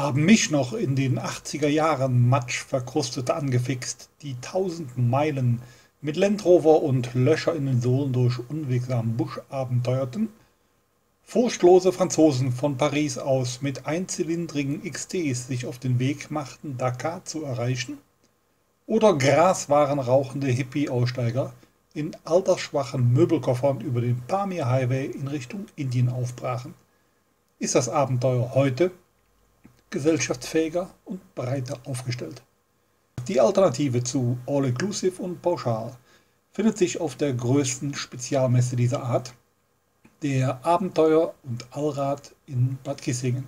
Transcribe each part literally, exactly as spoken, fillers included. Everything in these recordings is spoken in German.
Haben mich noch in den achtziger Jahren matschverkrustete angefixt, die tausend Meilen mit Land Rover und Löcher in den Sohlen durch unwegsamen Busch abenteuerten? Furchtlose Franzosen von Paris aus mit einzylindrigen X Ts sich auf den Weg machten, Dakar zu erreichen? Oder Graswaren rauchende Hippie-Aussteiger in altersschwachen Möbelkoffern über den Pamir Highway in Richtung Indien aufbrachen? Ist das Abenteuer heute gesellschaftsfähiger und breiter aufgestellt? Die Alternative zu All-Inclusive und Pauschal findet sich auf der größten Spezialmesse dieser Art, der Abenteuer- und Allrad in Bad Kissingen.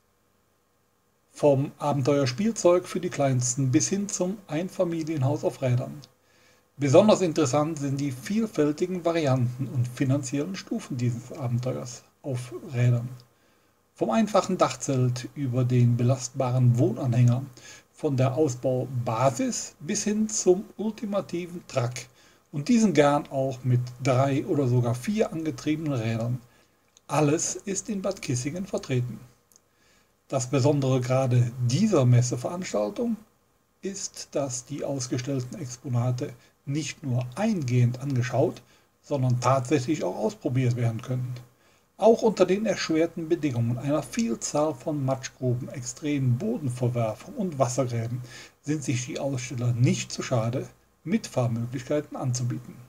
Vom Abenteuerspielzeug für die Kleinsten bis hin zum Einfamilienhaus auf Rädern. Besonders interessant sind die vielfältigen Varianten und finanziellen Stufen dieses Abenteuers auf Rädern. Vom einfachen Dachzelt über den belastbaren Wohnanhänger, von der Ausbaubasis bis hin zum ultimativen Truck und diesen gern auch mit drei oder sogar vier angetriebenen Rädern. Alles ist in Bad Kissingen vertreten. Das Besondere gerade dieser Messeveranstaltung ist, dass die ausgestellten Exponate nicht nur eingehend angeschaut, sondern tatsächlich auch ausprobiert werden können. Auch unter den erschwerten Bedingungen einer Vielzahl von Matschgruben, extremen Bodenverwerfung und Wassergräben sind sich die Aussteller nicht zu schade, Mitfahrmöglichkeiten anzubieten.